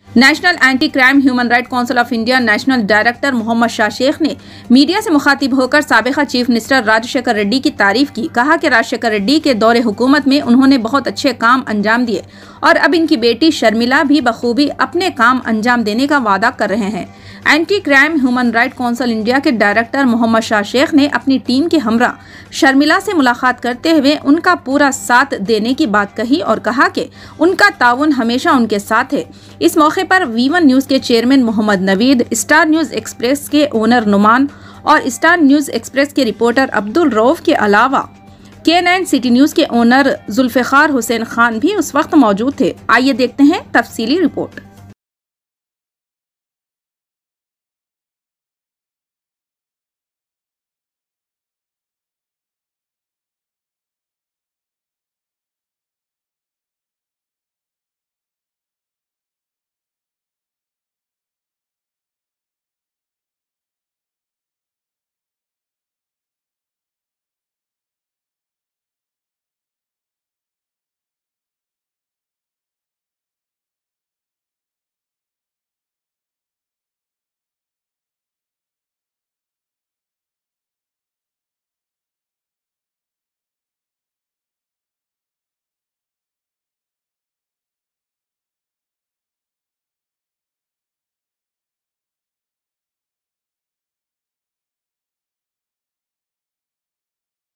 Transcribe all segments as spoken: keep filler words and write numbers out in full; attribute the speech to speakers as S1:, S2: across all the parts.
S1: National anti crime human right council of India national director Mohammad Shah Sheikh ने media से मुखातिब होकर साबिका चीफ मिनिस्टर राजशेखर रेड्डी की तारीफ की। कहा कि राजशेखर रेड्डी के दौरे हुकूमत में उन्होंने बहुत अच्छे काम अंजाम दिए और अब इनकी बेटी शर्मिला भी बखूबी अपने काम अंजाम देने का वादा कर रहे हैं। Anti crime human right council India के डायरेक्टर मोहम्मद शाह शेख ने अपनी टीम के हमरा शर्मिला से मुलाकात करते हुए उनका पूरा साथ देने की बात कही और कहा कि उनका ताउन हमेशा उनके साथ है। इस मौके पर वी वन न्यूज के chairman Mohammad Naveed, star news express के ओनर नुमान और स्टार न्यूज एक्सप्रेस के रिपोर्टर अब्दुल रऊफ के अलावा के नाइन सिटी न्यूज के ओनर जुल्फिकार हुसैन खान भी उस वक्त मौजूद थे। आइए देखते हैं तफसीली report.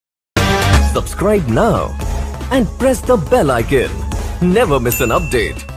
S2: Subscribe now and press the bell icon. Never miss an update.